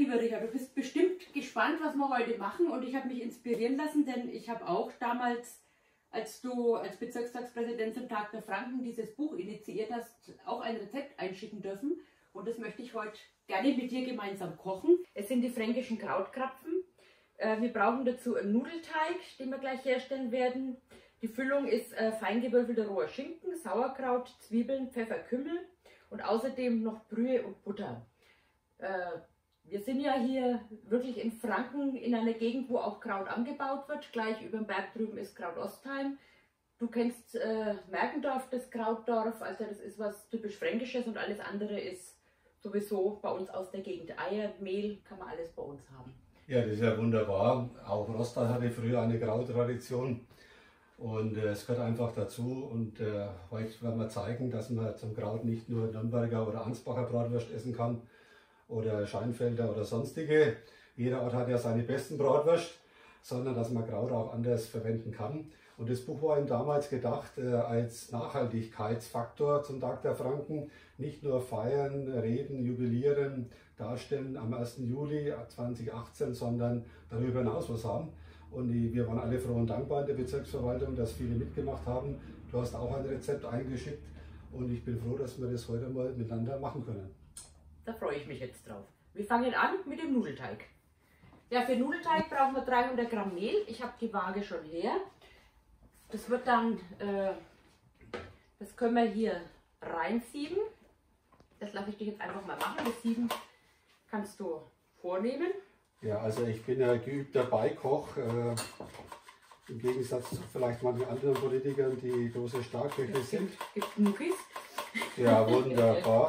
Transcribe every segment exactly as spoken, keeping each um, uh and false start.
lieber Richard, du bist bestimmt gespannt, was wir heute machen, und ich habe mich inspirieren lassen, denn ich habe auch damals, als du als Bezirkstagspräsident zum Tag der Franken dieses Buch initiiert hast, auch ein Rezept einschicken dürfen, und das möchte ich heute gerne mit dir gemeinsam kochen. Es sind die fränkischen Krautkrapfen. Wir brauchen dazu einen Nudelteig, den wir gleich herstellen werden. Die Füllung ist fein gewürfelter roher Schinken, Sauerkraut, Zwiebeln, Pfeffer, Kümmel und außerdem noch Brühe und Butter. Wir sind ja hier wirklich in Franken in einer Gegend, wo auch Kraut angebaut wird. Gleich über dem Berg drüben ist Kraut Ostheim. Du kennst äh, Merkendorf, das Krautdorf, also das ist was typisch Fränkisches, und alles andere ist sowieso bei uns aus der Gegend. Eier, Mehl, kann man alles bei uns haben. Ja, das ist ja wunderbar. Auch Rostal hatte früher eine Krauttradition, und äh, es gehört einfach dazu. Und äh, heute werden wir zeigen, dass man zum Kraut nicht nur Nürnberger oder Ansbacher Bratwurst essen kann oder Scheinfelder oder sonstige. Jeder Ort hat ja seine besten Bratwurst, sondern dass man Kraut auch anders verwenden kann. Und das Buch war ihm damals gedacht äh, als Nachhaltigkeitsfaktor zum Tag der Franken. Nicht nur feiern, reden, jubilieren, darstellen am ersten Juli zweitausendachtzehn, sondern darüber hinaus was haben. Und die, wir waren alle froh und dankbar in der Bezirksverwaltung, dass viele mitgemacht haben. Du hast auch ein Rezept eingeschickt, und ich bin froh, dass wir das heute mal miteinander machen können. Da freue ich mich jetzt drauf. Wir fangen an mit dem Nudelteig. Ja, für Nudelteig brauchen wir dreihundert Gramm Mehl. Ich habe die Waage schon her. Das wird dann, äh, das können wir hier reinsieben. Das lasse ich dich jetzt einfach mal machen. Das Sieben kannst du vornehmen. Ja, also ich bin ja geübter Beikoch. Äh, Im Gegensatz zu vielleicht manchen anderen Politikern, die große Starköche sind. Gibt Muckis. Ja, wunderbar.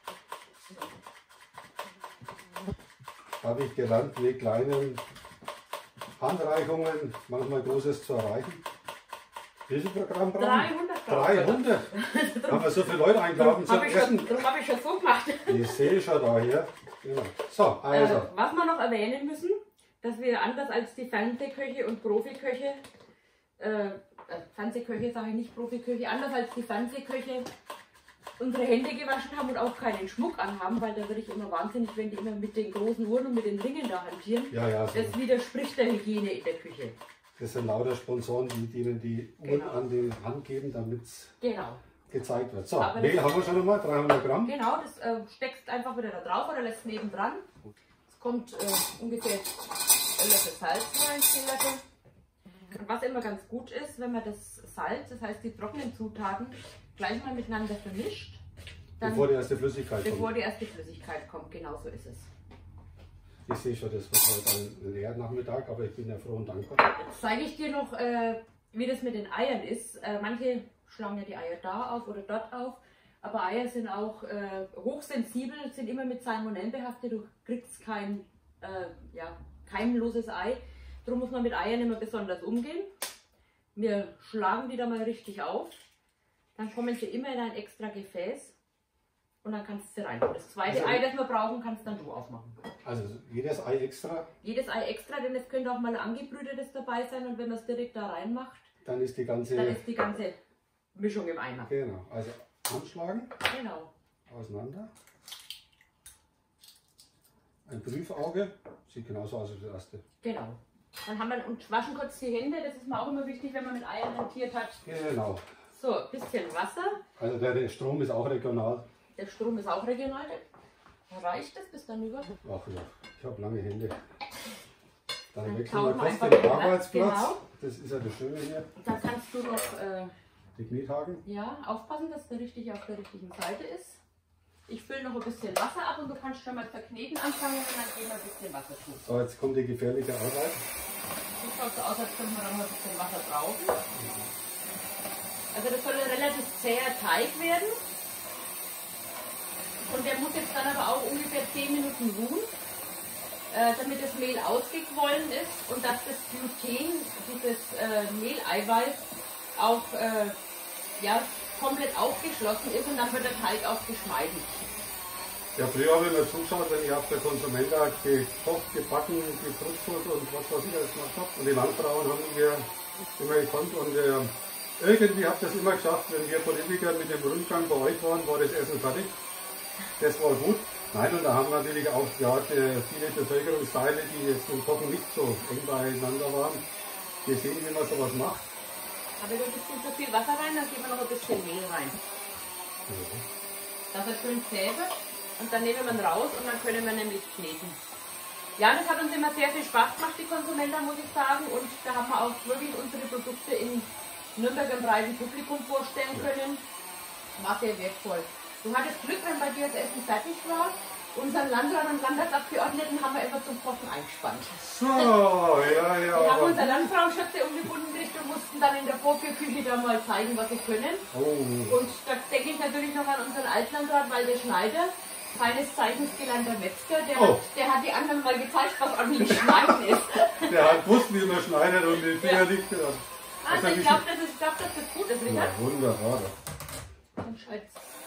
Habe ich gelernt, mit kleinen Handreichungen manchmal Großes zu erreichen. Wie viel Gramm brauchen? dreihundert Gramm. dreihundert? Haben wir so viele Leute eingeladen zum Essen? Darum habe ich schon so gemacht. Ich sehe schon da hier. Genau. So, also. Äh, was wir noch erwähnen müssen, dass wir anders als die Fernsehköche und Profiköche, äh, Fernsehköche sage ich nicht, Profiköche, anders als die Fernsehköche unsere Hände gewaschen haben und auch keinen Schmuck anhaben, weil da würde ich immer wahnsinnig, wenn die immer mit den großen Uhren und mit den Ringen da hantieren. Ja, ja, so. Das widerspricht der Hygiene in der Küche. Das sind lauter Sponsoren, die denen die Uhren Genau. an die Hand geben, damit es Genau. gezeigt wird. So, Aber Mehl haben wir schon nochmal, dreihundert Gramm. Genau, das äh, steckst einfach wieder da drauf oder lässt nebendran. Es kommt äh, ungefähr ein Löffel Salz rein, zehn Löffel. Und was immer ganz gut ist, wenn man das Salz, das heißt die trockenen Zutaten, gleich mal miteinander vermischt. Dann, Bevor die erste Flüssigkeit bevor kommt. die erste Flüssigkeit kommt, genau so ist es. Ich sehe schon, das wird heute ein leerer Nachmittag, aber ich bin ja froh und dankbar. Jetzt zeige ich dir noch, äh, wie das mit den Eiern ist. Äh, manche schlagen ja die Eier da auf oder dort auf, aber Eier sind auch äh, hochsensibel, sind immer mit Salmonellen behaftet. Du kriegst kein äh, ja, keimloses Ei. Darum muss man mit Eiern immer besonders umgehen. Wir schlagen die da mal richtig auf. Dann kommen sie immer in ein extra Gefäß. Und dann kannst du sie rein. Das zweite also, Ei, das wir brauchen, kannst dann du aufmachen. Also jedes Ei extra? Jedes Ei extra, denn es könnte auch mal ein angebrütetes dabei sein. Und wenn man es direkt da reinmacht, dann ist die ganze, dann ist die ganze Mischung im Eimer. Genau, also anschlagen, Genau. auseinander. Ein Prüfauge, sieht genauso aus wie das erste. Genau. Dann haben wir und waschen kurz die Hände, das ist mir auch immer wichtig, wenn man mit Eiern hantiert hat. Genau. So, ein bisschen Wasser. Also der, der Strom ist auch regional. Der Strom ist auch regional. Reicht das bis dann über? Ach ja, ich habe lange Hände. Dann, Dann wechseln wir tauchen wir kurz einfach den den Arbeitsplatz. Genau. Das ist ja das Schöne hier. Da kannst du noch äh, Die Kniethaken. ja, aufpassen, dass der richtig auf der richtigen Seite ist. Ich fülle noch ein bisschen Wasser ab und du kannst schon mal zerkneten anfangen und dann geben wir ein bisschen Wasser zu. So, jetzt kommt die gefährliche Arbeit. Das schaut so aus, als könnte man noch mal ein bisschen Wasser brauchen. Also das soll ein relativ zäher Teig werden. Und der muss jetzt dann aber auch ungefähr zehn Minuten ruhen, äh, damit das Mehl ausgequollen ist und dass das Gluten, dieses äh, Mehleiweiß, auch äh, ja, komplett aufgeschlossen ist und dann wird der Teig auch geschmeidig. Ja, früher habe ich mir zugeschaut, wenn ich auf der Konsumenta gekocht, gebacken, gefrühstückt und was weiß ich alles gemacht habe. Und die Landfrauen haben mir immer gekonnt und äh, irgendwie habe ich das immer geschafft, wenn wir Politiker mit dem Rundgang bei euch waren, war das Essen fertig. Das war gut. Nein, und da haben natürlich auch gerade viele Bevölkerungsteile, die jetzt im Kochen nicht so eng beieinander waren, gesehen, wie man sowas macht. Habe ich ein bisschen zu viel Wasser rein, dann geben wir noch ein bisschen Mehl rein. Ja. Das ist schön zähne und dann nehmen wir ihn raus und dann können wir nämlich kneten. Ja, das hat uns immer sehr viel Spaß gemacht, die Konsumenta, muss ich sagen. Und da haben wir auch wirklich unsere Produkte in Nürnberg im breiten Publikum vorstellen können. War sehr wertvoll. Du hattest Glück, wenn bei dir das Essen fertig war. Unseren Landrat und Landtagsabgeordneten haben wir immer zum Kochen eingespannt. So, ja, ja. Wir haben unsere Landfrauenschöpfe umgebunden gekriegt und mussten dann in der Vorführküche da mal zeigen, was sie können. Oh. Und da denke ich natürlich noch an unseren Altlandrat Walter Schneider, seines Zeichens gelernter Metzger. Der, Oh. hat, der hat die anderen mal gezeigt, was ordentlich Schneiden ist. Der hat gewusst, wie man schneidet und die Finger Ja. nicht. Ja. Also ich glaube, das, ist- ich glaub, dass das gut ist, Ja, Richard. wunderbar. Dann Schatz.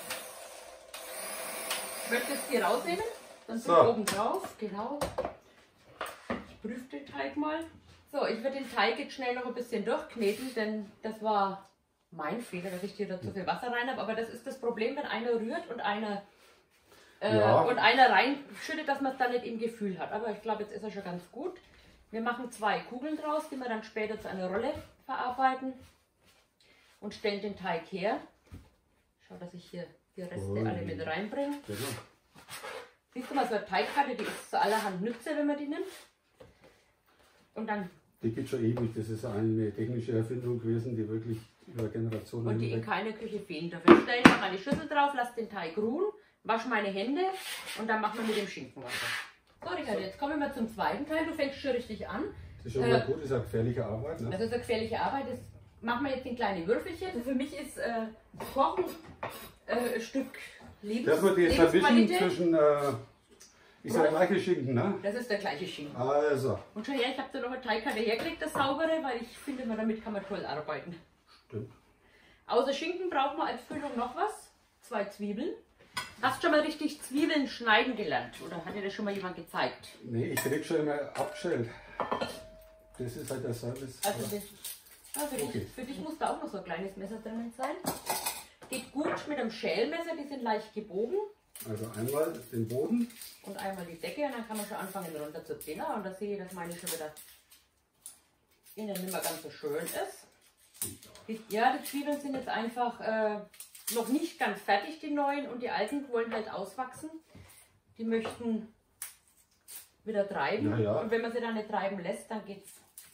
Möchtest du die rausnehmen? Dann sind So. oben drauf, genau. Ich prüfe den Teig mal. So, ich werde den Teig jetzt schnell noch ein bisschen durchkneten, denn das war mein Fehler, dass ich dir da zu viel Wasser rein habe. Aber das ist das Problem, wenn einer rührt und einer, äh, Ja. und einer reinschüttet, dass man es dann nicht im Gefühl hat. Aber ich glaube, jetzt ist er schon ganz gut. Wir machen zwei Kugeln draus, die wir dann später zu einer Rolle verarbeiten und stellen den Teig her. Schau, dass ich hier die Reste Ui. alle mit reinbringe. Genau. Siehst du mal, so eine Teigkarte, die ist zu allerhand Nütze, wenn man die nimmt. Und dann Die gibt schon ewig. Das ist eine technische Erfindung gewesen, die wirklich über Generationen und die in hinweg. keiner Küche fehlen. Dafür stelle ich meine Schüssel drauf, lasse den Teig ruhen, wasche meine Hände und dann machen wir mit dem Schinken weiter. So, Richard, jetzt kommen wir zum zweiten Teil. Du fängst schon richtig an. Das ist schon mal gut, das ist eine gefährliche Arbeit. Ne? Das ist eine gefährliche Arbeit. Das machen wir jetzt in kleine Würfelchen. Also für mich ist äh, Kochen äh, ein Stück Lebens Dass man die jetzt verwischen Lebensqualität. zwischen, äh, ist ja der gleiche Schinken, ne? Das ist der gleiche Schinken. Also, Und schon her, ich habe da noch eine Teigkarte hergelegt, das saubere, weil ich finde, man damit kann man toll arbeiten. stimmt. Außer Schinken braucht man als Füllung noch was. Zwei Zwiebeln. Hast du schon mal richtig Zwiebeln schneiden gelernt? Oder hat dir das schon mal jemand gezeigt? Nee, ich krieg schon immer abgestellt. Das ist halt der Service. Also das, ja, für, Okay. dich, für dich muss da auch noch so ein kleines Messer drinnen sein. Geht gut mit einem Schälmesser, die sind leicht gebogen. Also einmal den Boden. Und einmal die Decke und dann kann man schon anfangen runterzuziehen. Ah, und da sehe ich, dass meine schon wieder innen nicht mehr ganz so schön ist. Die, ja, die Zwiebeln sind jetzt einfach äh, noch nicht ganz fertig, die neuen, und die alten wollen halt auswachsen. Die möchten wieder treiben. Ja, ja. Und wenn man sie dann nicht treiben lässt, dann geht's.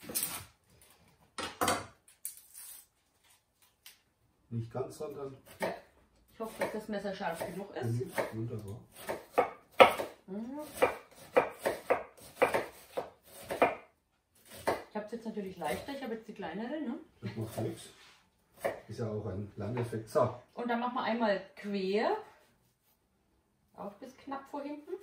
Nicht ganz, sondern. Ja. Ich hoffe, dass das Messer scharf genug ist. Mhm, wunderbar. Mhm. Ich habe es jetzt natürlich leichter, ich habe jetzt die kleinere. Ne? Das macht nichts. Ist ja auch ein Landeffekt. So, Und dann machen wir einmal quer, auch bis knapp vor hinten.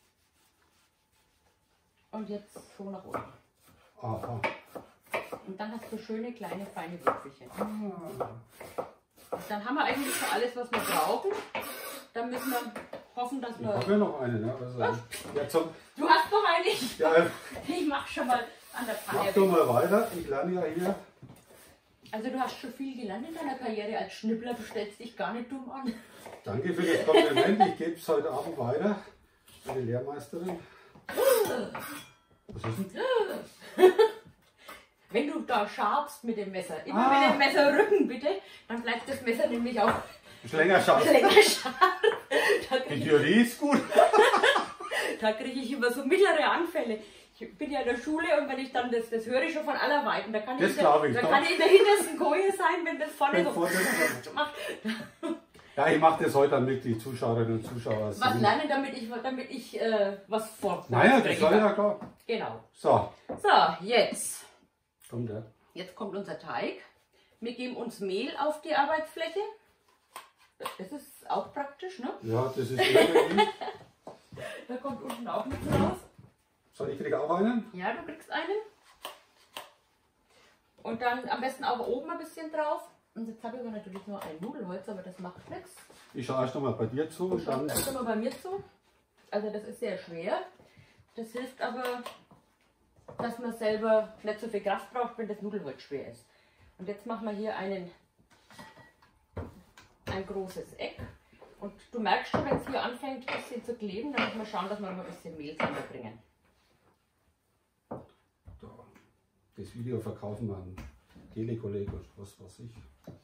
Und jetzt so nach unten. aha. Und dann hast du schöne kleine feine Würfelchen. Ah. Und dann haben wir eigentlich schon alles, was wir brauchen. Dann müssen wir hoffen, dass Ich wir... habe ja noch eine, ne? Also, ja, zum, Du hast noch eine. ja, Ich mach schon mal an der mach Pfanne. doch mal weiter. Ich lerne ja hier. Also du hast schon viel gelernt in deiner Karriere als Schnippler. Du stellst dich gar nicht dumm an. Danke für das Kompliment. Ich gebe es heute Abend weiter an die Lehrmeisterin. Was ist denn? Wenn du da schabst mit dem Messer, immer Ah. mit dem Messerrücken bitte, dann bleibt das Messer nämlich auch Ist länger scharf. länger scharf. Da Die kriege Theorie ist gut. da krieg ich immer so mittlere Anfälle. Ich bin ja in der Schule und wenn ich dann das, das höre ich schon von aller Weiten. Da kann ich, Das in der, glaub ich, da doch. kann ich in der hintersten Koje sein, wenn das vorne Wenn so vorne so- macht. Ja, ich mache das heute, damit die Zuschauerinnen und Zuschauer Was sehen. lernen, damit ich, damit ich äh, was vor. Naja, das war ja klar. Genau. So, So, jetzt. kommt der. Jetzt kommt unser Teig. Wir geben uns Mehl auf die Arbeitsfläche. Das ist auch praktisch, ne? Ja, das ist irgendwie. Da kommt unten auch nichts raus. So, ich kriege auch einen. Ja, du kriegst einen. Und dann am besten auch oben ein bisschen drauf. Und jetzt habe ich aber natürlich nur ein Nudelholz, aber das macht nichts. Ich schaue erst nochmal bei dir zu und Schaut dann. erst mal bei mir zu. Also das ist sehr schwer. Das hilft aber, dass man selber nicht so viel Kraft braucht, wenn das Nudelholz schwer ist. Und jetzt machen wir hier einen, ein großes Eck. Und du merkst schon, wenn es hier anfängt ein bisschen zu kleben, dann müssen wir schauen, dass wir noch ein bisschen Mehl bringen. Das Video verkaufen wir an Telekolleg oder was weiß ich.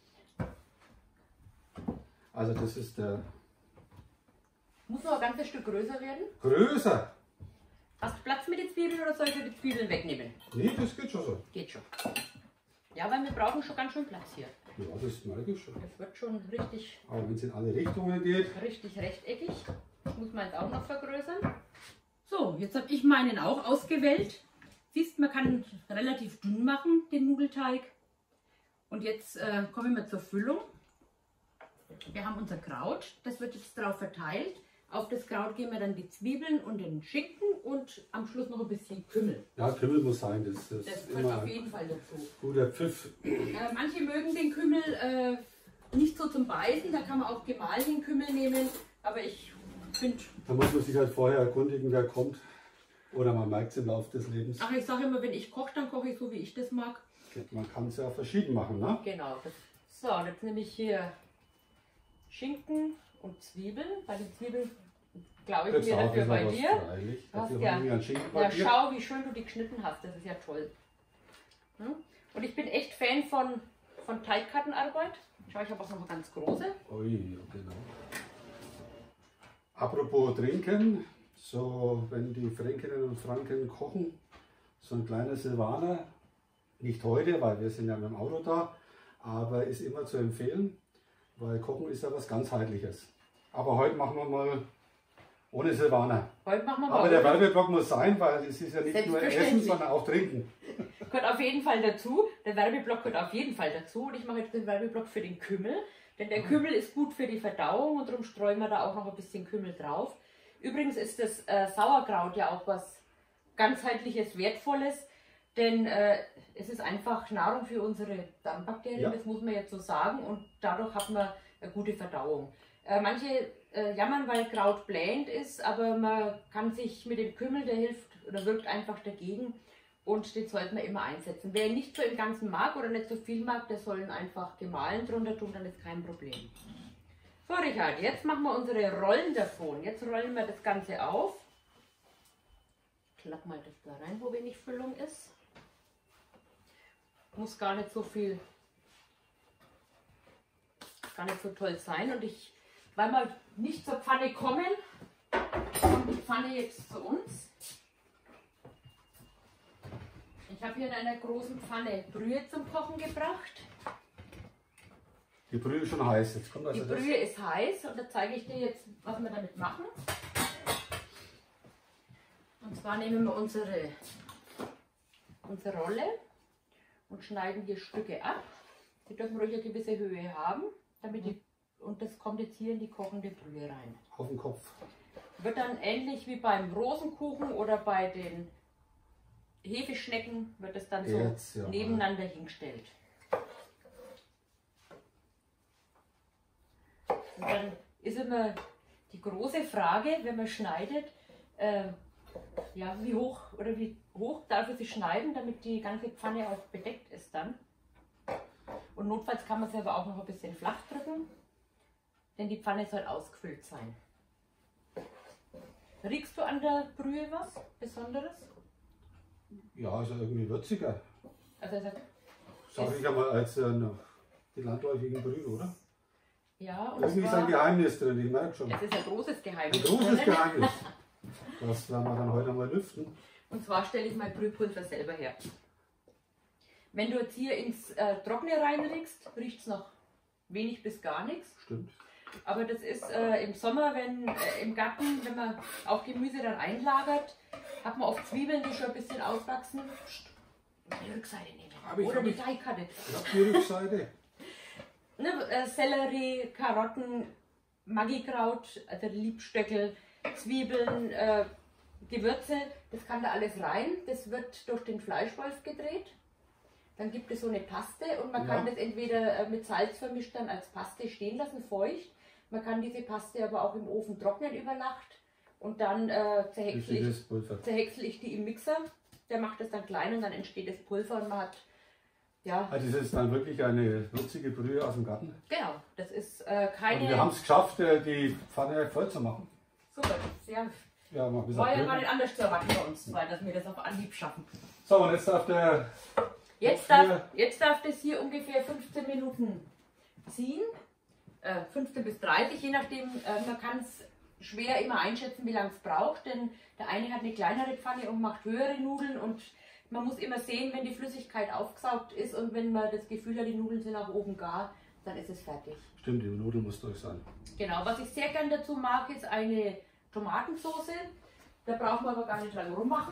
Also das ist der... Muss noch ein ganzes Stück größer werden? Größer? Hast du Platz mit den Zwiebeln oder soll ich die Zwiebeln wegnehmen? Nee, das geht schon so. Geht schon. Ja, weil wir brauchen schon ganz schön Platz hier. Ja, das merke ich schon. Das wird schon richtig... Aber wenn es in alle Richtungen geht... Richtig rechteckig. Das muss man jetzt auch noch vergrößern. So, jetzt habe ich meinen auch ausgewählt. Siehst, man kann relativ dünn machen, den Nudelteig. Und jetzt äh, kommen wir zur Füllung. Wir haben unser Kraut, das wird jetzt drauf verteilt. Auf das Kraut geben wir dann die Zwiebeln und den Schinken und am Schluss noch ein bisschen Kümmel. Ja, Kümmel muss sein, das, das, Das ist gehört immer auf ein jeden Fall dazu. guter Pfiff. Äh, manche mögen den Kümmel äh, nicht so zum Beißen, da kann man auch gemahlenen Kümmel nehmen. Aber ich finde... Da muss man sich halt vorher erkundigen, wer kommt. Oder man merkt es im Laufe des Lebens. Ach, ich sage immer, wenn ich koche, dann koche ich so, wie ich das mag. Man kann es ja verschieden machen, ne? Genau. So, jetzt nehme ich hier Schinken und Zwiebeln. Bei den Zwiebeln glaube ich Jetzt mir auch dafür ist bei noch was dir. freilich. Du hast Dafür ja- haben wir einen Schinken bei Ja, dir. schau, wie schön du die geschnitten hast. Das ist ja toll. Hm? Und ich bin echt Fan von, von Teigkartenarbeit. Schau, ich habe auch noch eine ganz große. Ui, ja, genau. Apropos trinken, so wenn die Fränkinnen und Franken kochen, so ein kleiner Silvaner, nicht heute, weil wir sind ja mit dem Auto da, aber ist immer zu empfehlen, weil Kochen ist ja was ganzheitliches. Aber heute machen wir mal ohne Silvaner. Heute machen wir mal. Aber der ohne- Werbeblock muss sein, weil es ist ja nicht nur Essen, Selbstverständlich. sondern auch Trinken. Gehört auf jeden Fall dazu. Der Werbeblock gehört auf jeden Fall dazu. Und ich mache jetzt den Werbeblock für den Kümmel. Denn der Kümmel ist gut für die Verdauung und darum streuen wir da auch noch ein bisschen Kümmel drauf. Übrigens ist das äh, Sauerkraut ja auch was ganzheitliches, wertvolles. Denn äh, es ist einfach Nahrung für unsere Darmbakterien, Ja. das muss man jetzt so sagen. Und dadurch hat man eine gute Verdauung. Äh, manche äh, jammern, weil Kraut blähend ist, aber man kann sich mit dem Kümmel, der hilft oder wirkt einfach dagegen. Und den sollte man immer einsetzen. Wer ihn nicht so im Ganzen mag oder nicht so viel mag, der soll ihn einfach gemahlen drunter tun, dann ist kein Problem. So Richard, jetzt machen wir unsere Rollen davon. Jetzt rollen wir das Ganze auf. Klapp mal das da rein, wo wenig Füllung ist. Muss gar nicht so viel, gar nicht so toll sein. Und ich, weil wir nicht zur Pfanne kommen, kommt die Pfanne jetzt zu uns. Ich habe hier in einer großen Pfanne Brühe zum Kochen gebracht. Die Brühe ist schon heiß. Jetzt kommt Die also das. Brühe ist heiß und da zeige ich dir jetzt, was wir damit machen. Und zwar nehmen wir unsere, unsere Rolle und schneiden hier Stücke ab. Die dürfen ruhig eine gewisse Höhe haben, damit die, und das kommt jetzt hier in die kochende Brühe rein. Auf den Kopf. Wird dann ähnlich wie beim Rosenkuchen oder bei den Hefeschnecken, wird es dann so Jetzt, ja. nebeneinander hingestellt. Und dann ist immer die große Frage, wenn man schneidet, äh, ja, wie hoch oder wie hoch darf ich sie schneiden, damit die ganze Pfanne auch bedeckt ist dann. Und notfalls kann man es aber auch noch ein bisschen flach drücken, denn die Pfanne soll ausgefüllt sein. Riechst du an der Brühe was Besonderes? Ja, also irgendwie würziger. Also, also Sag ich einmal als äh, die landläufigen Brühen, oder? ja, und Irgendwie ist zwar, ein Geheimnis drin, ich merke schon. es ist ein großes Ein Geheimnis. großes drinnen. Geheimnis. Das werden wir dann heute mal lüften. Und zwar stelle ich mein Brühpulver selber her. Wenn du jetzt hier ins äh, Trockene reinriechst, riecht es noch wenig bis gar nichts. Stimmt. Aber das ist äh, im Sommer, wenn äh, im Garten, wenn man auch Gemüse dann einlagert, hat man oft Zwiebeln, die schon ein bisschen auswachsen. Psst, die Rückseite nehmen. Aber ich Oder hab die nicht- Teigkarte. Ich hab die Rückseite. Ne, äh, Sellerie, Karotten, Maggikraut, also Liebstöckel, Zwiebeln, äh, Gewürze, das kann da alles rein. Das wird durch den Fleischwolf gedreht. Dann gibt es so eine Paste und man Ja. kann das entweder äh, mit Salz vermischt dann als Paste stehen lassen, feucht. Man kann diese Paste aber auch im Ofen trocknen über Nacht und dann äh, zerhäcksel, ich, Flüssiges Pulver. zerhäcksel ich die im Mixer. Der macht das dann klein und dann entsteht das Pulver und man hat ja. Also das ist dann wirklich eine würzige Brühe aus dem Garten. Genau, das ist äh, keine... Und wir haben es geschafft, äh, die Pfanne voll zu machen. Super, ja. Ja, mal ein bisschen War ja Brühe. gar nicht anders zu erwarten bei uns zwei, dass wir das auf Anhieb schaffen. So, und jetzt darf der... Jetzt darf, jetzt darf das hier ungefähr fünfzehn Minuten ziehen. Äh, fünfzehn bis dreißig, je nachdem. Äh, man kann es schwer immer einschätzen, wie lange es braucht, denn der eine hat eine kleinere Pfanne und macht höhere Nudeln und man muss immer sehen, wenn die Flüssigkeit aufgesaugt ist und wenn man das Gefühl hat, die Nudeln sind nach oben gar, dann ist es fertig. Stimmt, die Nudel muss durch sein. Genau, was ich sehr gern dazu mag, ist eine Tomatensauce. Da braucht man aber gar nicht lange rummachen.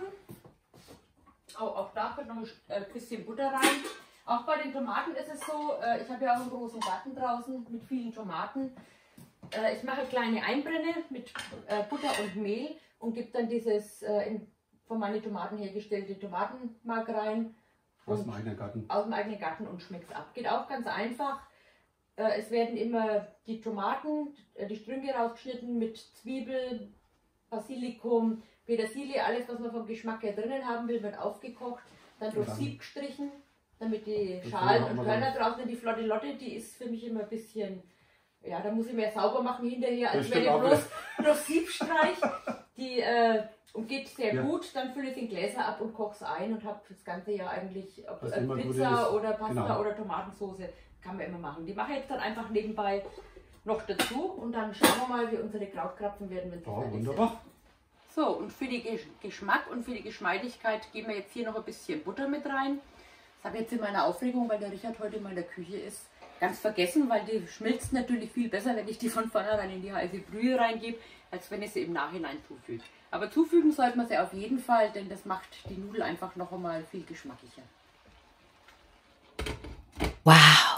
Auch, auch da kommt noch ein bisschen Butter rein. Auch bei den Tomaten ist es so, äh, ich habe ja auch einen großen Garten draußen mit vielen Tomaten. Äh, ich mache kleine Einbrenne mit äh, Butter und Mehl und gebe dann dieses äh, in, von meinen Tomaten hergestellte Tomatenmark rein. Aus dem eigenen Garten. Aus dem eigenen Garten und schmeckt es ab. Geht auch ganz einfach. Äh, es werden immer die Tomaten, äh, die Strünke rausgeschnitten mit Zwiebel, Basilikum, Petersilie, alles was man vom Geschmack her drinnen haben will, wird aufgekocht, dann durch Sieb gestrichen, damit die Schalen und Körner draußen sind. Die flotte Lotte, die ist für mich immer ein bisschen, ja, da muss ich mehr sauber machen hinterher, als wenn ich bloß durch Sieb streiche. Die äh, und geht sehr ja. gut, dann fülle ich es in Gläser ab und koche es ein und habe das ganze Jahr eigentlich, ob äh, Pizza oder Pasta genau. oder Tomatensauce, kann man immer machen. Die mache ich jetzt dann einfach nebenbei noch dazu und dann schauen wir mal, wie unsere Krautkrapfen werden, wenn sie oh, fertig wunderbar. sind. So, und für den Geschmack und für die Geschmeidigkeit geben wir jetzt hier noch ein bisschen Butter mit rein. Das habe ich jetzt in meiner Aufregung, weil der Richard heute mal in der Küche ist, ganz vergessen, weil die schmilzt natürlich viel besser, wenn ich die von vornherein in die heiße Brühe reingebe, als wenn ich sie im Nachhinein zufüge. Aber zufügen sollte man sie auf jeden Fall, denn das macht die Nudel einfach noch einmal viel geschmacklicher. Wow!